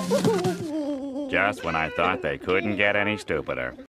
Just when I thought they couldn't get any stupider.